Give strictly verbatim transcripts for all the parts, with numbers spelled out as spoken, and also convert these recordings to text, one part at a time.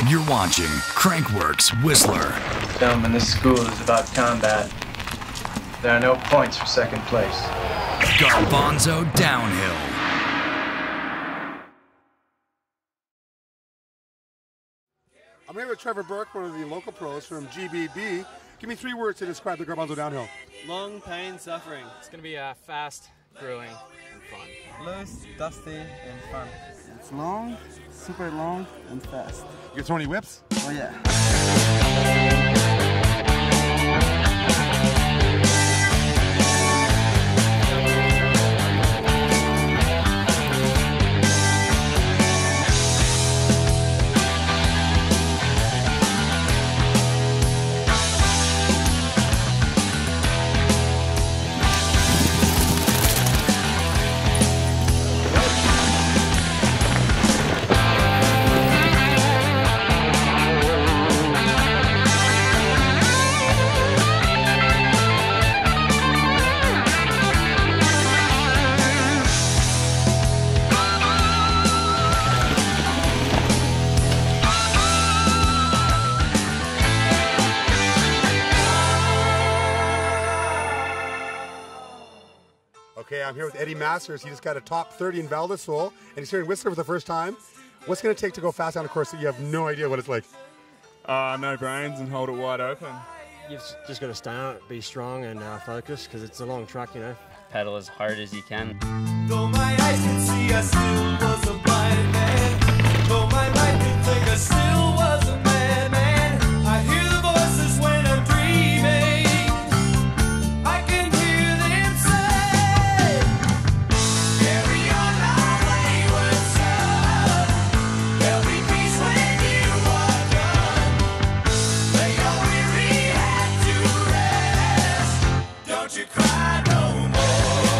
You're watching Crankworx Whistler. Gentlemen, this school is about combat. There are no points for second place. Garbanzo Downhill. I'm here with Trevor Burke, one of the local pros from G B B. Give me three words to describe the Garbanzo Downhill. Long, pain, suffering. It's going to be uh, fast, grueling, and fun. Loose, dusty, and fun. It's long, super long, and fast. You throw any whips? Oh yeah. Okay, I'm here with Eddie Masters. He just got a top thirty in Val di Sole, and he's here in Whistler for the first time. What's it going to take to go fast on a course that you have no idea what it's like? Uh, no brains and hold it wide open. You've just got to stay on it, be strong and uh, focus, because it's a long track, you know. Pedal as hard as you can. Though my eyes could see, I still was a blind man. Though my mind could think, I still was a madman. I hear the voices when I'm dreaming. I can hear them say, carry on our wayward son. There'll be peace when you are done. Lay your weary head to rest. Don't you cry no more.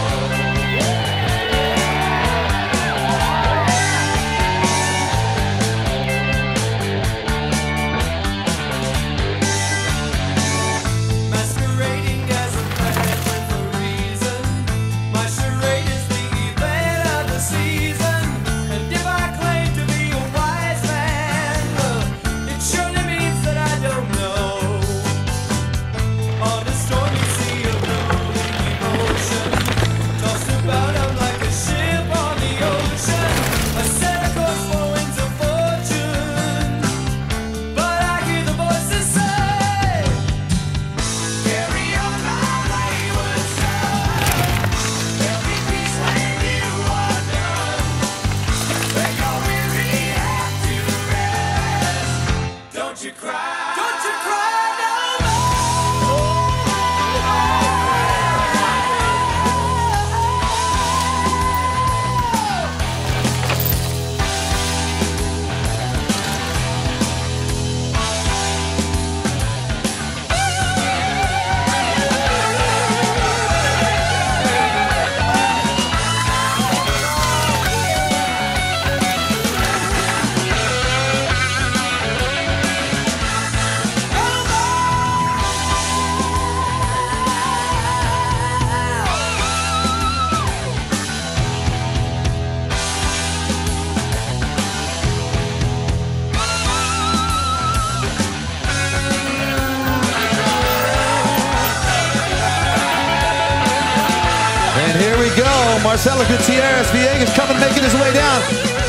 Here we go, Marcelo Gutierrez Villegas coming, making his way down.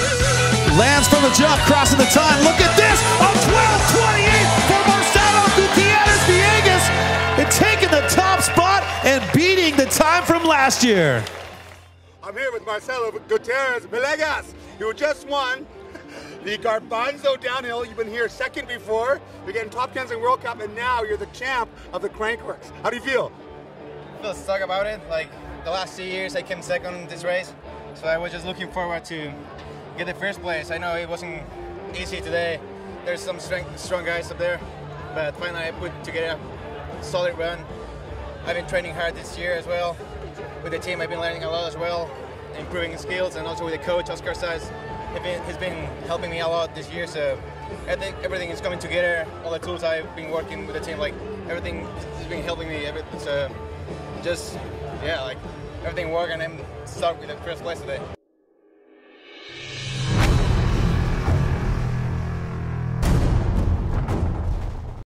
Lands from the jump, crossing the time. Look at this, a twelve twenty-eight for Marcelo Gutierrez Villegas, and taking the top spot and beating the time from last year. I'm here with Marcelo Gutierrez Villegas, who just won the Garbanzo Downhill. You've been here second before. You're getting top tens in World Cup, and now you're the champ of the Crankworx. How do you feel? I feel stuck about it. Like, the last two years I came second in this race, so I was just looking forward to get the first place. I know it wasn't easy today. There's some strong, strong guys up there, but finally I put together a solid run. I've been training hard this year as well. With the team I've been learning a lot as well, improving skills, and also with the coach Oscar Saez. He's been helping me a lot this year, so I think everything is coming together. All the tools I've been working with the team, like everything has been helping me. So just, yeah, like everything worked, and I'm stuck with the first place today.